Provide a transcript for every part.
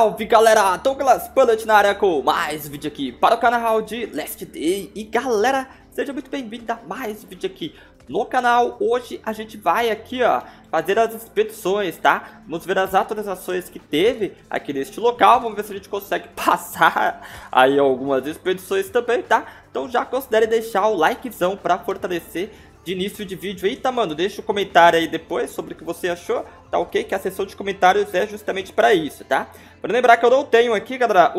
Salve galera, Douglas Bullet na área com mais vídeo aqui para o canal de Last Day. E galera, seja muito bem-vindo a mais vídeo aqui no canal. Hoje a gente vai aqui, ó, fazer as expedições, tá? Vamos ver as atualizações que teve aqui neste local. Vamos ver se a gente consegue passar aí algumas expedições também, tá? Então já considere deixar o likezão para fortalecer de início de vídeo aí, tá, mano? Deixa o comentário aí depois sobre o que você achou, tá ok? Que a seção de comentários é justamente pra isso, tá? Pra lembrar que eu não tenho aqui, galera,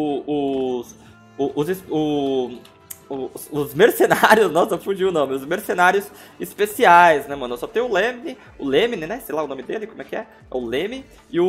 os mercenários, nossa, fugiu o nome, os mercenários especiais, né, mano? Eu só tenho o Lemmy, né? Sei lá o nome dele, como é que é? É o Lemmy e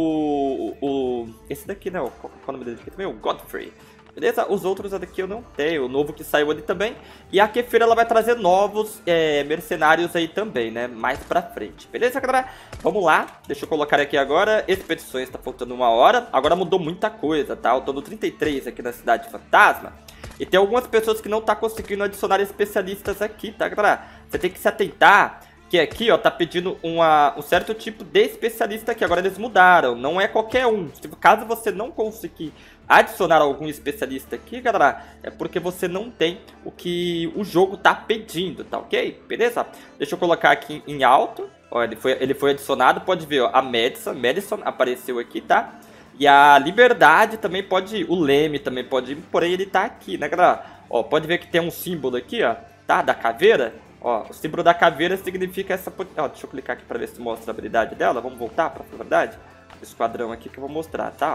esse daqui, né? Qual é o nome dele aqui também? O Godfrey. Beleza? Os outros daqui eu não tenho, o novo que saiu ali também. E a Kefir, ela vai trazer novos mercenários aí também, né? Mais pra frente. Beleza, galera? Vamos lá. Deixa eu colocar aqui agora. Expedições, tá faltando 1 hora. Agora mudou muita coisa, tá? Eu tô no 33 aqui na Cidade Fantasma. E tem algumas pessoas que não tá conseguindo adicionar especialistas aqui, tá, galera? Você tem que se atentar que aqui, ó, tá pedindo um certo tipo de especialista aqui. Agora eles mudaram, não é qualquer um. Caso você não conseguir adicionar algum especialista aqui, galera, é porque você não tem o que o jogo tá pedindo, tá ok? Beleza? Deixa eu colocar aqui em alto. Ó, ele foi adicionado, pode ver, ó, a Madison apareceu aqui, tá? E a Liberdade também pode ir, o Lemmy também pode ir, porém ele tá aqui, né, galera? Ó, pode ver que tem um símbolo aqui, ó, tá? Da caveira. Ó, o símbolo da caveira significa essa... Ó, deixa eu clicar aqui pra ver se mostra a habilidade dela. Vamos voltar pra verdade? Esse quadrão aqui que eu vou mostrar, tá?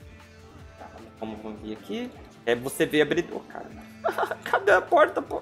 Vamos vir aqui. É, você vê a habilidade... Oh, cara. Cadê a porta, pô?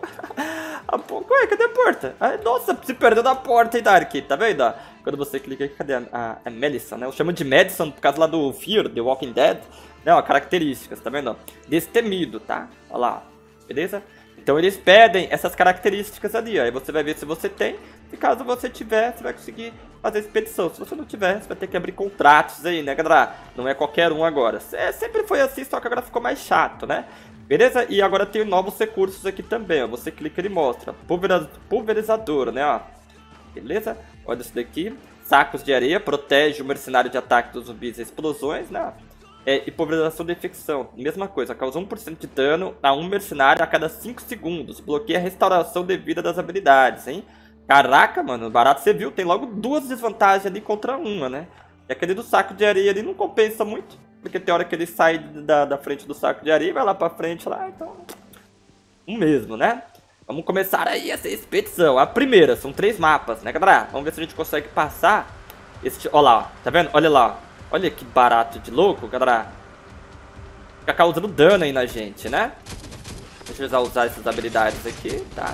Ué, cadê a porta? Ai, nossa, se perdeu da porta, hein, Dark? Tá vendo? Ó? Quando você clica aqui, cadê a Madison, né? Eu chamo de Madison por causa lá do Fear, The Walking Dead. Não, características, tá vendo? Destemido, tá? Olha lá, beleza? Então eles pedem essas características ali, ó. Aí você vai ver se você tem. E caso você tiver, você vai conseguir fazer a expedição. Se você não tiver, você vai ter que abrir contratos aí, né, galera? Não é qualquer um agora. Sempre foi assim, só que agora ficou mais chato, né? Beleza? E agora tem novos recursos aqui também, ó. Você clica e mostra. Pulverizador, né, ó. Beleza? Olha isso daqui. Sacos de areia. Protege o mercenário de ataque dos zumbis e explosões, né? E pulverização de infecção, mesma coisa, causa 1% de dano a um mercenário a cada 5 segundos. Bloqueia a restauração de vida das habilidades, hein? Caraca, mano, barato, você viu, tem logo 2 desvantagens ali contra uma, né? E aquele do saco de areia ali não compensa muito, porque tem hora que ele sai da frente do saco de areia e vai lá pra frente, lá, então... O mesmo, né? Vamos começar aí essa expedição. A primeira, são 3 mapas, né, galera? Vamos ver se a gente consegue passar esse... Olha lá, ó, tá vendo? Olha lá, ó. Olha que barato de louco, galera. Fica causando dano aí na gente, né? Deixa eu usar essas habilidades aqui, tá?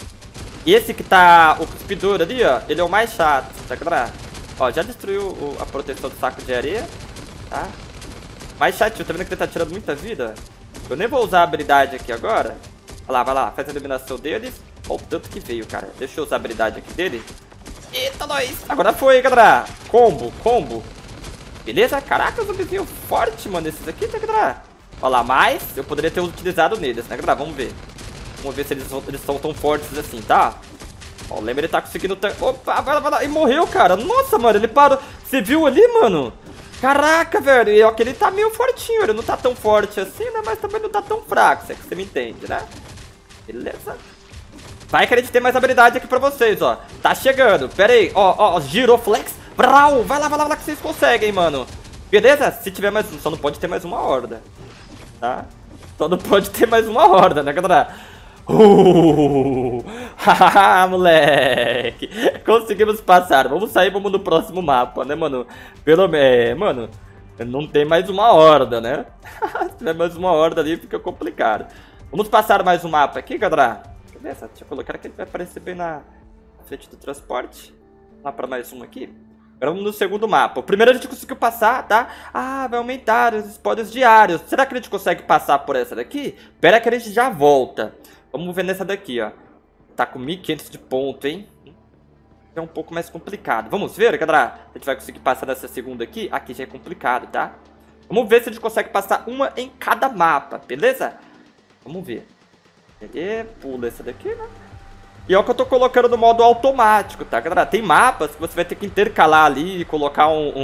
E esse que tá o cuspidor ali, ó, ele é o mais chato, tá, galera? Ó, já destruiu a proteção do saco de areia, tá? Mais chatinho, tá vendo que ele tá tirando muita vida? Eu nem vou usar a habilidade aqui agora. Olha lá, vai lá, faz a eliminação deles. Olha o tanto que veio, cara. Deixa eu usar a habilidade aqui dele. Eita, nós! Agora foi, galera! Combo! Beleza? Caraca, o zumbizinho forte, mano, esses aqui, tá, galera? Olha lá, mas eu poderia ter utilizado neles, né, galera? Vamos ver. Vamos ver se eles são tão fortes assim, tá? Ó, o Lemmy, ele tá conseguindo... Opa, vai lá. E morreu, cara. Nossa, mano, ele parou. Você viu ali, mano? Caraca, velho. E ó, que ele tá meio fortinho. Ele não tá tão forte assim, né? Mas também não tá tão fraco, se é que você me entende, né? Beleza. Vai que a gente tem mais habilidade aqui pra vocês, ó. Tá chegando. Pera aí. Ó, giroflex. Brau, vai lá que vocês conseguem, mano. Beleza? Se tiver mais um, só não pode ter mais uma horda, tá? Só não pode ter mais uma horda, né, galera? Haha, moleque. Conseguimos passar. Vamos sair, vamos no próximo mapa, né, mano? Pelo menos, mano, não tem mais uma horda, né? Se tiver mais uma horda ali, fica complicado. Vamos passar mais um mapa aqui, galera. Beleza? Deixa eu colocar aqui, ele vai aparecer bem na frente do transporte. Lá pra mais um aqui. Agora vamos no segundo mapa. O primeiro a gente conseguiu passar, tá? Ah, vai aumentar os espólios diários. Será que a gente consegue passar por essa daqui? Pera que a gente já volta. Vamos ver nessa daqui, ó. Tá com 1500 de ponto, hein? É um pouco mais complicado. Vamos ver, galera? A gente vai conseguir passar nessa segunda aqui? Aqui já é complicado, tá? Vamos ver se a gente consegue passar uma em cada mapa, beleza? Vamos ver. Pula essa daqui, né? E é o que eu tô colocando no modo automático, tá, galera? Tem mapas que você vai ter que intercalar ali e colocar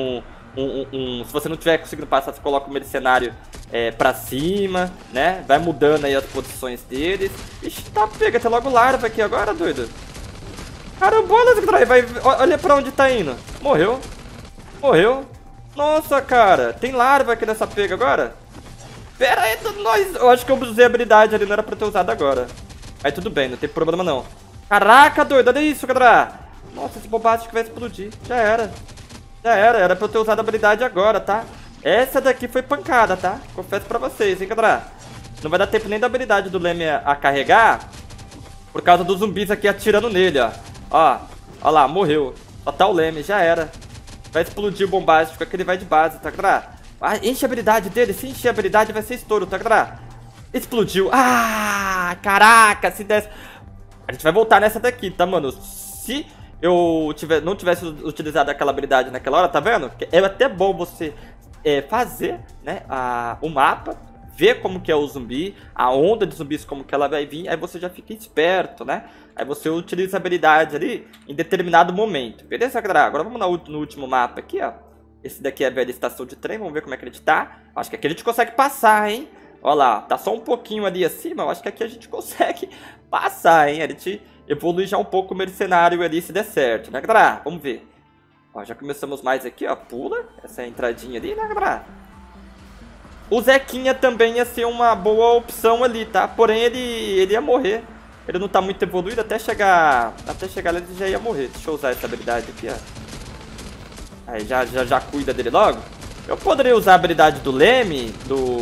Se você não tiver conseguindo passar, você coloca o mercenário pra cima, né? Vai mudando aí as posições deles. Ixi, tá pega, tem logo larva aqui agora, doido. Carambola, vai, olha pra onde tá indo. Morreu. Morreu. Nossa, cara, tem larva aqui nessa pega agora? Pera aí, eu acho que eu usei a habilidade ali, não era pra ter usado agora. Aí tudo bem, não tem problema não. Caraca, doido, olha isso, cara. Nossa, esse bombástico vai explodir. Já era. Já era pra eu ter usado a habilidade agora, tá? Essa daqui foi pancada, tá? Confesso pra vocês, hein, galera? Não vai dar tempo nem da habilidade do Leme a carregar, por causa dos zumbis aqui atirando nele, ó. Ó lá, morreu. Só tá o Leme, já era. Vai explodir o bombástico, aquele vai de base, tá, galera? Enche a habilidade dele, se encher a habilidade vai ser estouro, tá, galera? Explodiu. Ah, caraca, se desse... A gente vai voltar nessa daqui, tá, mano? Se eu não tivesse utilizado aquela habilidade naquela hora, tá vendo? É até bom você fazer, né, o mapa, ver como que é o zumbi, a onda de zumbis como que ela vai vir, aí você já fica esperto, né? Aí você utiliza a habilidade ali em determinado momento, beleza, galera? Agora vamos no último mapa aqui, ó. Esse daqui é a velha estação de trem, vamos ver como é que ele tá. Acho que aqui a gente consegue passar, hein? Olha lá, tá só um pouquinho ali acima, eu acho que aqui a gente consegue passar, hein? A gente evolui já um pouco o mercenário ali se der certo, né, galera? Vamos ver. Ó, já começamos mais aqui, ó. Pula essa entradinha ali, né, galera? O Zequinha também ia ser uma boa opção ali, tá? Porém, ele ia morrer. Ele não tá muito evoluído, até chegar lá ele já ia morrer. Deixa eu usar essa habilidade aqui, ó. Aí já cuida dele logo. Eu poderia usar a habilidade do Leme,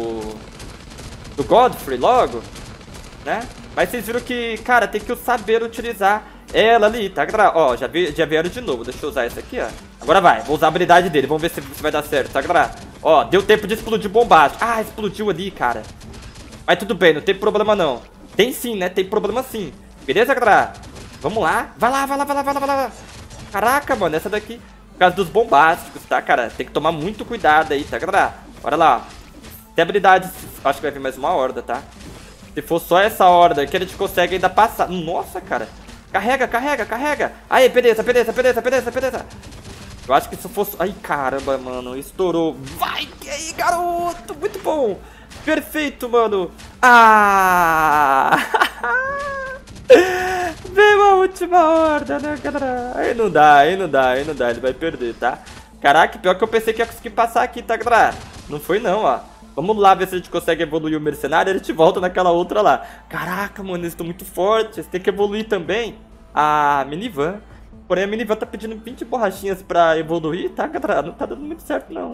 do Godfrey logo, né? Mas vocês viram que, cara, tem que saber utilizar ela ali, tá, galera? Ó, já vieram de novo. Deixa eu usar essa aqui, ó. Agora vai, vou usar a habilidade dele. Vamos ver se vai dar certo, tá, galera? Ó, deu tempo de explodir bombástico. Ah, explodiu ali, cara. Mas tudo bem, não tem problema não. Tem sim, né? Tem problema sim. Beleza, galera? Vamos lá. Vai lá. Caraca, mano, essa daqui... Por causa dos bombásticos, tá, cara? Tem que tomar muito cuidado aí, tá, galera? Olha lá. Tem habilidade... Acho que vai vir mais uma horda, tá? Se for só essa horda que a gente consegue ainda passar. Nossa, cara. Carrega. Aí, beleza. Eu acho que se fosse... Ai, caramba, mano. Estourou. Vai, que aí, garoto. Muito bom. Perfeito, mano. Ah! Veio a última horda, né, galera? Aí não dá. Ele vai perder, tá? Caraca, pior que eu pensei que ia conseguir passar aqui, tá, galera? Não foi não, ó. Vamos lá ver se a gente consegue evoluir o mercenário e a gente volta naquela outra lá. Caraca, mano, eles estão muito fortes. Tem que evoluir também a minivan. Porém, a minivan tá pedindo 20 borrachinhas pra evoluir, tá, galera? Não tá dando muito certo, não.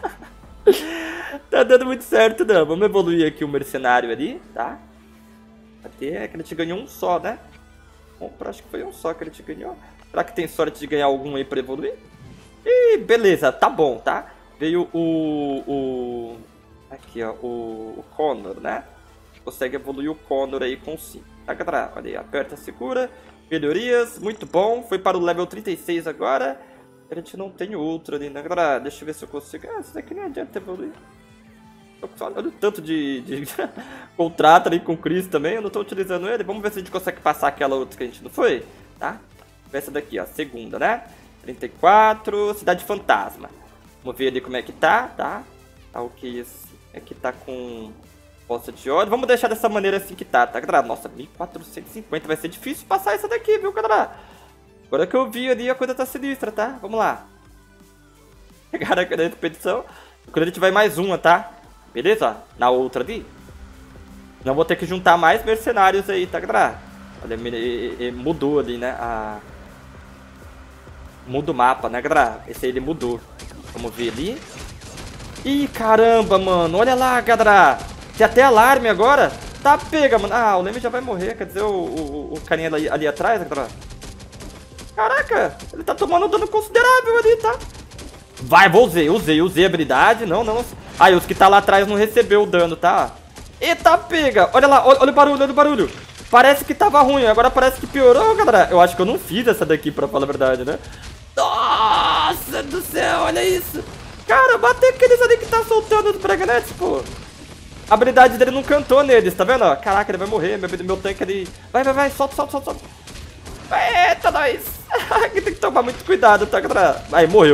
Tá dando muito certo, não. Vamos evoluir aqui o mercenário ali, tá? Até que a gente ganhou um só, né? Bom, acho que foi um só que a gente ganhou. Será que tem sorte de ganhar algum aí pra evoluir? Ih, beleza, tá bom, tá? Veio aqui, ó, o Connor, né? Consegue evoluir o Connor aí com 5. Tá, galera? Olha aí, aperta, segura. Melhorias, muito bom. Foi para o level 36 agora. A gente não tem outro ali, né, galera? Deixa eu ver se eu consigo. Ah, isso daqui nem adianta evoluir. Olha o tanto de contrato ali com o Chris também. Eu não tô utilizando ele. Vamos ver se a gente consegue passar aquela outra que a gente não foi, tá? Essa daqui, ó, segunda, né? 34, Cidade Fantasma. Vamos ver ali como é que tá, tá? Tá o que aqui tá com poça de óleo. Vamos deixar dessa maneira assim que tá, tá, galera? Nossa, 1450. Vai ser difícil passar essa daqui, viu, galera? Agora que eu vi ali, a coisa tá sinistra, tá? Vamos lá. Pegaram aqui na expedição. Quando a gente vai mais uma, tá? Beleza? Na outra ali. Não vou ter que juntar mais mercenários aí, tá, galera? Olha, mudou ali, né? Muda o mapa, né, galera? Esse aí ele mudou. Vamos ver ali. Ih, caramba, mano. Olha lá, galera. Tem até alarme agora. Tá, pega, mano. Ah, o Leme já vai morrer. Quer dizer, o carinha ali atrás, galera. Caraca, ele tá tomando um dano considerável ali, tá? Vai, usei a habilidade. Não. Ah, e os que tá lá atrás não recebeu o dano, tá? Eita, pega. Olha lá, olha o barulho. Parece que tava ruim, agora parece que piorou, galera. Eu acho que eu não fiz essa daqui, pra falar a verdade, né? Nossa do céu, olha isso. Cara, bateu aqueles ali que tá soltando os breganetes, pô. A habilidade dele não cantou neles, tá vendo? Caraca, ele vai morrer, meu tanque ali. Vai, solta. Eita, nós. Aqui tem que tomar muito cuidado, tá, galera? Aí, morreu.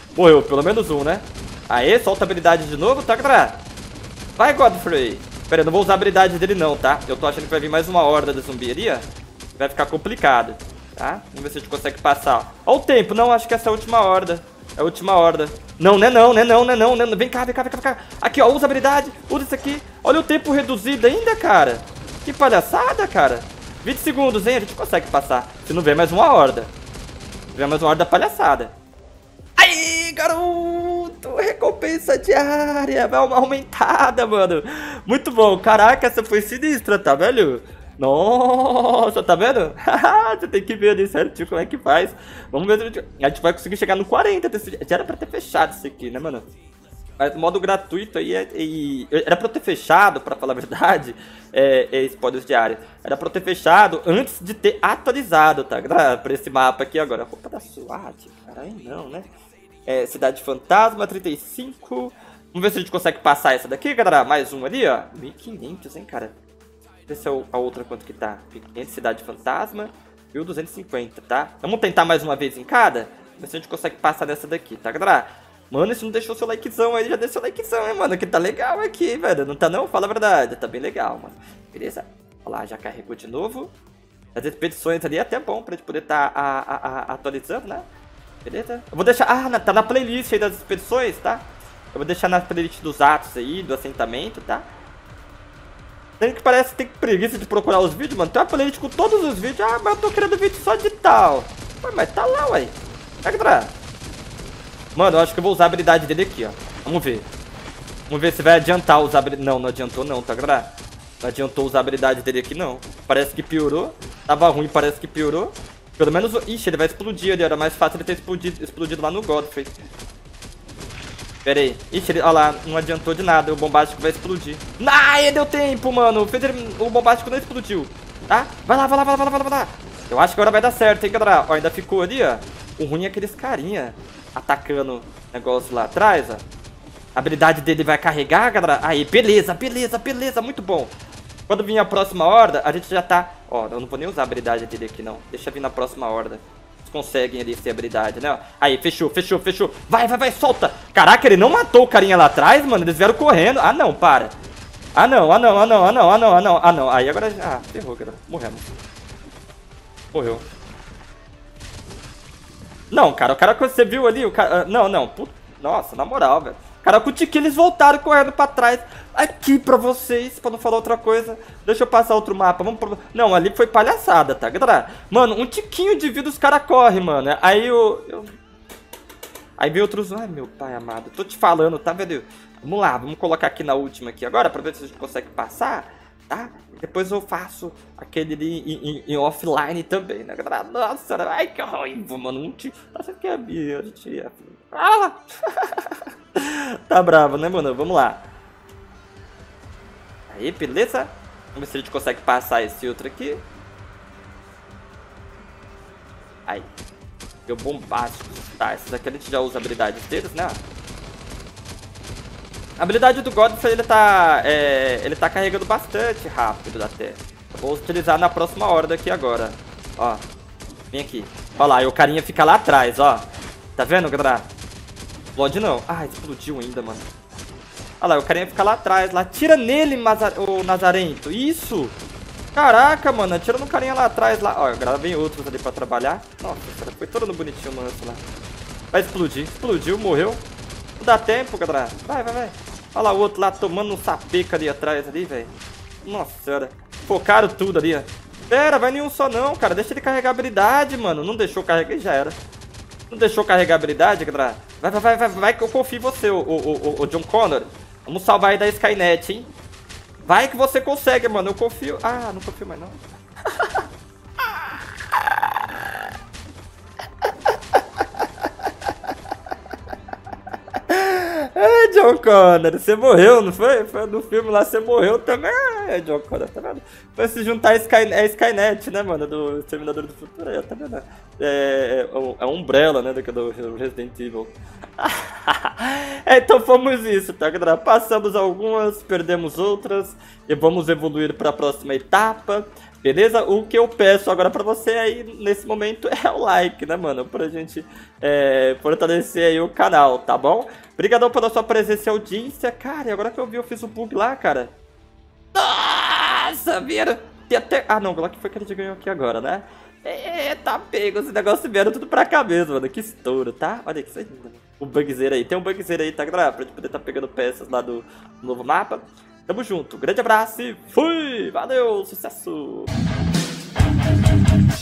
Morreu, pelo menos um, né? Aê, solta a habilidade de novo, tá, galera? Vai, Godfrey. Pera aí, não vou usar a habilidade dele não, tá? Eu tô achando que vai vir mais uma horda de zumbi ali, ó. Vai ficar complicado, tá? Vamos ver se a gente consegue passar. Ó o tempo. Não, acho que essa é a última horda. É a última horda. Não, não é não, não é não, não é não, não é não. Vem cá, vem cá, vem cá, vem cá. Aqui, ó, usa a habilidade. Usa isso aqui. Olha o tempo reduzido ainda, cara. Que palhaçada, cara. 20 segundos, hein? A gente consegue passar. Se não vem mais uma horda. Se vier mais uma horda, palhaçada. Aí, garoto! Recompensa diária! Vai uma aumentada, mano! Muito bom! Caraca, essa foi sinistra, tá, velho? Nossa, tá vendo? Você tem que ver ali certinho como é que faz. Vamos ver se a gente vai conseguir chegar no 40 desse... Já era pra ter fechado isso aqui, né, mano? Mas modo gratuito aí era pra eu ter fechado, pra falar a verdade, spoilers diários. Era pra eu ter fechado antes de ter atualizado, tá? Pra esse mapa aqui agora. Roupa da SWAT, caralho, não, né? Cidade Fantasma, 35. Vamos ver se a gente consegue passar essa daqui, galera. Mais um ali, ó. 1500, hein, cara. Deixa eu ver se a outra quanto que tá. 1500, Cidade Fantasma. 1250, tá? Vamos tentar mais uma vez em cada. Ver se a gente consegue passar nessa daqui, tá, galera? Mano, se não deixou seu likezão aí, já deixou likezão, hein, mano? Que tá legal aqui, velho. Não tá não? Fala a verdade. Tá bem legal, mano. Beleza? Olha lá, já carregou de novo. As expedições ali é até bom pra gente poder tá atualizando, né? Beleza? Eu vou deixar... Ah, tá na playlist aí das expedições, tá? Eu vou deixar na playlist dos atos aí, do assentamento, tá? Tem que parece que tem preguiça de procurar os vídeos, mano. Tem uma playlist com todos os vídeos. Ah, mas eu tô querendo vídeo só de tal. Ué, mas tá lá, ué. Pega atrás. Mano, eu acho que eu vou usar a habilidade dele aqui, ó. Vamos ver. Vamos ver se vai adiantar usar a habilidade. Não, não adiantou não, tá, galera? Não adiantou usar a habilidade dele aqui, não. Parece que piorou. Tava ruim, parece que piorou. Pelo menos... Ixi, ele vai explodir ali. Era mais fácil ele ter explodido lá no Godfrey. Pera aí. Ixi, olha lá. Não adiantou de nada. O bombástico vai explodir. Ai, deu tempo, mano. O bombástico não explodiu. Tá? Vai lá, vai lá, vai lá, vai lá, vai lá. Eu acho que agora vai dar certo, hein, galera? Ó, ainda ficou ali, ó. O ruim é aqueles carinha atacando o negócio lá atrás, ó. A habilidade dele vai carregar, galera. Aí, beleza, beleza, beleza. Muito bom. Quando vir a próxima horda, a gente já tá... Ó, eu não vou nem usar a habilidade dele aqui, não. Deixa vir na próxima horda. Vocês conseguem ali ter habilidade, né? Aí, fechou, fechou, fechou. Vai, vai, vai, solta. Caraca, ele não matou o carinha lá atrás, mano. Eles vieram correndo. Ah, não, para. Ah, não, ah, não, ah, não, ah, não, ah, não, ah, não, ah, não. Aí, agora... Ah, ferrou, galera. Morremos. Morreu. Não, cara, o cara que você viu ali, o cara... Não, não. Puta... Nossa, na moral, velho. Cara, com o tiquinho eles voltaram correndo pra trás. Aqui pra vocês, pra não falar outra coisa. Deixa eu passar outro mapa. Vamos pro... Não, ali foi palhaçada, tá, galera? Mano, um tiquinho de vida os caras correm, mano. Aí Aí veio outros... Ai, meu pai amado. Tô te falando, tá, velho? Vamos lá, vamos colocar aqui na última aqui agora pra ver se a gente consegue passar, tá? Depois eu faço aquele ali em offline também, né, galera? Nossa, ai, que raiva, mano. Nossa, que é a minha, gente... Ah! Tá bravo, né, mano? Vamos lá. Aí, beleza? Vamos ver se a gente consegue passar esse outro aqui. Aí. Deu bombástico. Tá, esses aqui a gente já usa a habilidade deles, né? A habilidade do Godfrey, ele tá carregando bastante rápido até. Eu vou utilizar na próxima horda aqui agora. Ó. Vem aqui. Ó lá, e o carinha fica lá atrás, ó. Tá vendo, galera? Explode não. Ah, explodiu ainda, mano. Olha lá, o carinha fica lá atrás, lá. Tira nele, o Nazarento. Isso! Caraca, mano. Tira no carinha lá atrás, lá. Ó, agora vem outros ali pra trabalhar. Nossa, cara, foi todo no bonitinho, mano, lá. Vai explodir. Explodiu, morreu. Não dá tempo, galera. Vai, vai, vai. Olha lá o outro lá tomando um sapeca ali atrás, ali, velho. Nossa senhora. Focaram tudo ali, ó. Pera, vai nenhum só não, cara. Deixa ele carregar a habilidade, mano. Não deixou carregar e já era. Não deixou carregar a habilidade, galera. Vai, vai, vai, vai, vai que eu confio em você, o John Connor. Vamos salvar aí da Skynet, hein? Vai que você consegue, mano. Eu confio. Ah, não confio mais, não. John Connor, você morreu, não foi? Foi no filme lá, você morreu também. John Connor, tá vendo? Foi se juntar a Skynet, né, mano? Do Exterminador do Futuro aí, tá vendo? É Umbrella, né, do Resident Evil. Então fomos isso, tá, galera? Passamos algumas, perdemos outras e vamos evoluir para a próxima etapa. Beleza? O que eu peço agora pra você aí, nesse momento, é o like, né, mano? Pra gente fortalecer aí o canal, tá bom? Obrigadão pela sua presença e audiência. Cara, e agora que eu vi, eu fiz o bug lá, cara. Nossa, vieram... Tem até... Ah, não, Glock foi que a gente ganhou aqui agora, né? Tá pego, esse negócio vieram tudo pra cá mesmo, mano. Que estouro, tá? Olha que isso aí, mano. O bugzeiro aí. Tem um bugzeiro aí, tá, galera? Pra gente poder tá pegando peças lá do novo mapa. Tamo junto. Grande abraço e fui! Valeu! Sucesso!